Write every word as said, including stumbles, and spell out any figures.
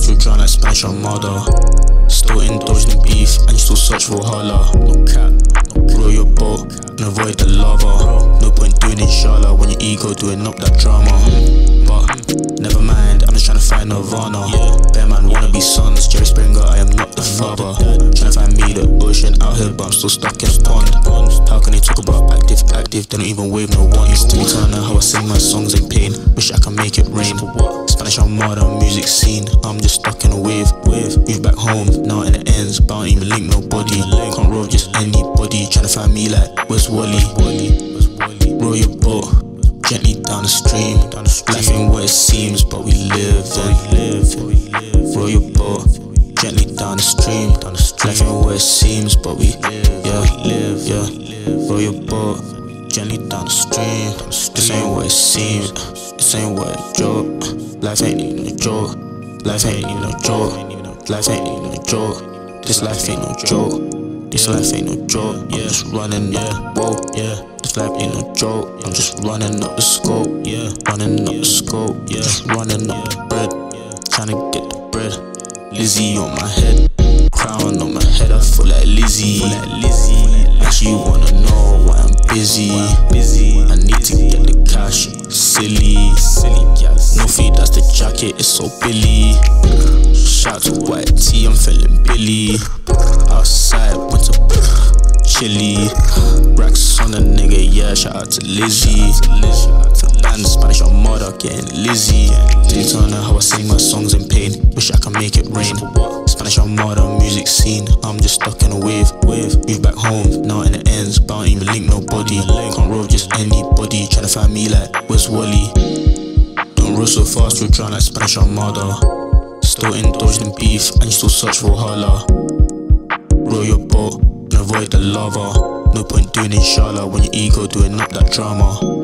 fast, you're drown like Spanish Armada. Still indulged in beef, and you still search for holla. No cap, no roll your boat, and avoid the lava. No point doing inshallah when your ego doing up that drama. But never mind, I'm just trying to find Nirvana. Bear man wanna be sons, Jerry Springer, I am not the father. Trying to find me the ocean out here, but I'm still stuck in a pond. How can they talk about active, active, they don't even wave no ones. To be turning how I sing my songs in pain, wish I can make it rain. Spanish Armada, music scene, I'm just stuck in a wave. Move back home, now in the ends, but I don't even link nobody. Can't roll just anybody, trying to find me like, where's Wally? Roll your boat, gently down the stream. Life ain't what it seems, but we live and roll your boat, gently down the stream. Life ain't what it seems, but we yeah, yeah. Roll your boat, gently down the stream. This ain't what it seems, this ain't what it joke. Life ain't even a joke, life ain't even a joke. Life ain't even a joke, this life ain't no joke. This life ain't no joke, I'm just running up the whoa, yeah. This life ain't no joke, I'm just running up the scope, yeah. Running up the scope, yeah. Just running up the bread, trying to get the bread. Lizzie on my head, crown on my head, I feel like Lizzie. Actually wanna know why I'm busy. I need to get the cash, silly. No feed, that's the jacket, it's so Billy. Shout to White T, I'm feeling Billy. Outside, went to chilly. Racks on a nigga, yeah, shout out to Lizzie. For band, Spanish Armada, getting Lizzie. Didn't turn out how I sing my songs in pain, wish I can make it rain. Spanish Armada, music scene, I'm just stuck in a wave. Move back home, now in the ends, but I don't even link nobody. Can't roll just anybody, trying to find me like, where's Wally? Don't roll so fast, you'll drown like Spanish Armada. Still indulged in beef, and you still search for holla. Roll your boat, and avoid the lava. No point doing inshallah when your ego doing up that drama.